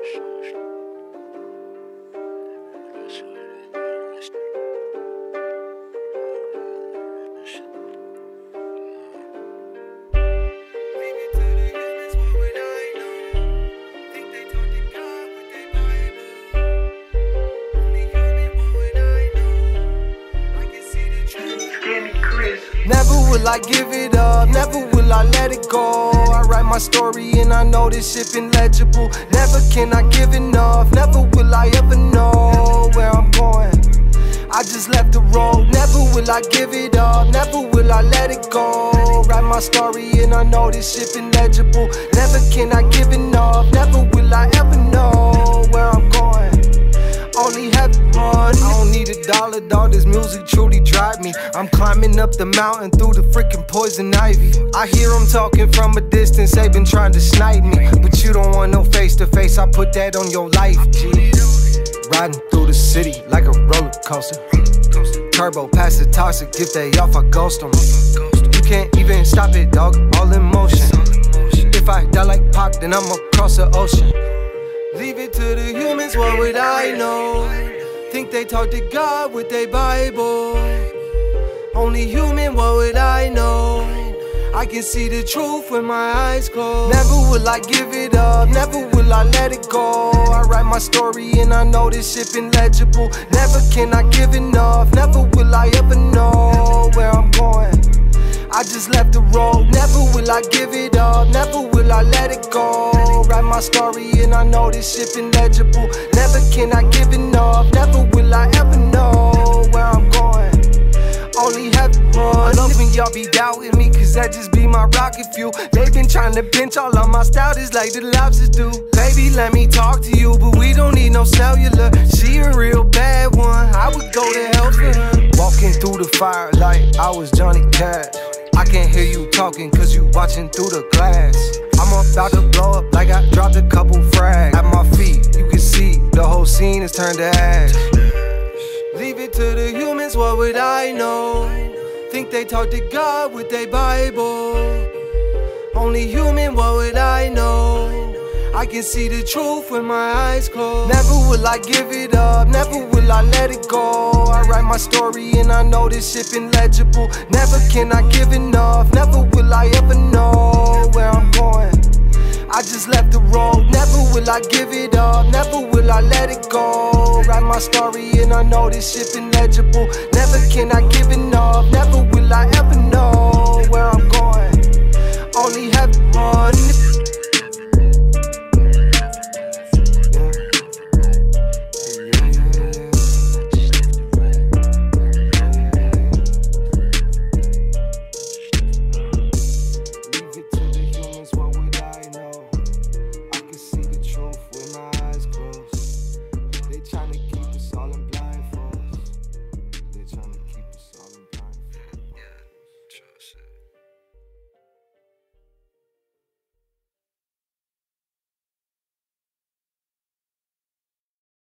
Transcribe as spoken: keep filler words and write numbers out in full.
Never will I give it up, never will I let it go. I write my story and I know this shit been legible. Never can I give enough, never will I ever know where I'm going. I just left the road, never will I give it up, never will I let it go. Write my story and I know this shit been legible. Never can I give enough, never will I ever know where I'm going. Only have money. I don't need a dollar, dog. This music truly drive me. I'm climbing up the mountain through the freaking poison ivy. I hear them talking from a distance, they been trying to snipe me. But you don't want no face to face, I put that on your life, G. Riding through the city like a roller coaster. Turbo, pass the toxic, if they off, I ghost them. You can't even stop it, dog, all in motion. If I die like Pac, then I'm across the ocean. Leave it to the humans, what would I know? Think they talk to God with their Bible. Only human, what would I know? I can see the truth when my eyes close. Never will I give it up, never will I let it go. I write my story and I know this shit been legible. Never can I give enough, never will I ever know where I'm going. I just left the road, never will I give it up, never will I let it go. Write my story and I know this shit been legible. Never can I give enough, never will I ever know where I'm going. Only have one. Love when y'all be doubting me, cause that just be my rocket fuel. They been trying to pinch all of my style just like the lobsters do. Baby, let me talk to you, but we don't need no cellular. She a real bad one, I would go to hell for her. Walking through the fire like I was Johnny Cash. I can't hear you talking cause you watching through the glass. I'm about to blow up like I dropped a couple frags. At my feet, you can see the whole scene is turned to ash. Leave it to the humans, what would I know? Think they talk to God with their Bible. Only human, what would I know? I can see the truth when my eyes close. Never will I give it up, never will I let it go. I write my story and I know this shit been legible. Never can I give enough, never will I ever know where I'm going. I just left the road, never will I give it up, never will I let it go. Write my story and I know this shit been legible. Never can I give enough, never will I ever know where I'm going. Only have money.